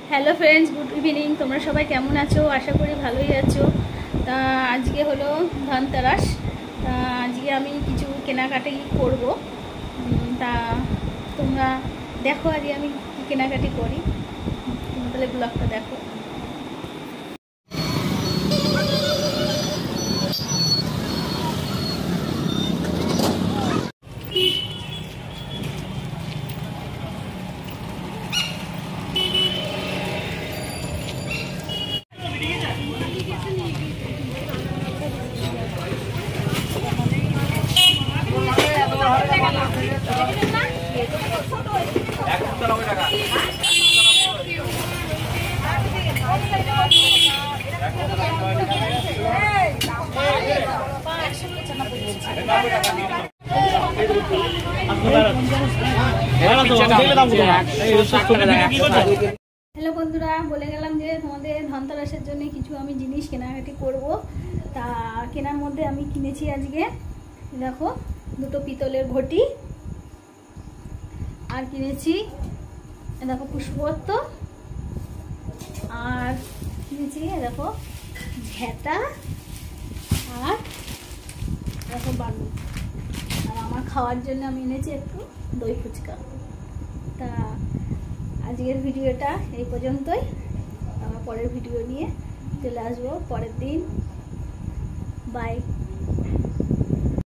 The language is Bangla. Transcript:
Hello friends, good evening. তোমরা সবাই কেমন আছো? আশা করি ভালোই আছো। তা আজকে হলো ধনতেরাস। তা আজকে আমি কিছু কেনাকাটি করব। তা তোমরা দেখো আজকে আমি কী কেনাকাটি করি। তোমরা তাহলে ব্লগটা দেখো। হ্যালো বন্ধুরা, বলে গেলাম যে তোমাদের ধনতেরাসের জন্য কিছু আমি জিনিস কেনাকাটি করব। তা কেনার মধ্যে আমি কিনেছি আজকে দেখো দুটো পিতলের ঘটি, আর কিনেছি দেখো পুষ্পপত্র, আর কিনেছি দেখো ঝেঁটা, আর দেখো বালু। আর আমার খাওয়ার জন্য আমি এনেছি একটু দই ফুচকা। তা আজকের ভিডিওটা এই পর্যন্তই। আমার পরের ভিডিও নিয়ে চলে আসবো পরের দিন। বাই।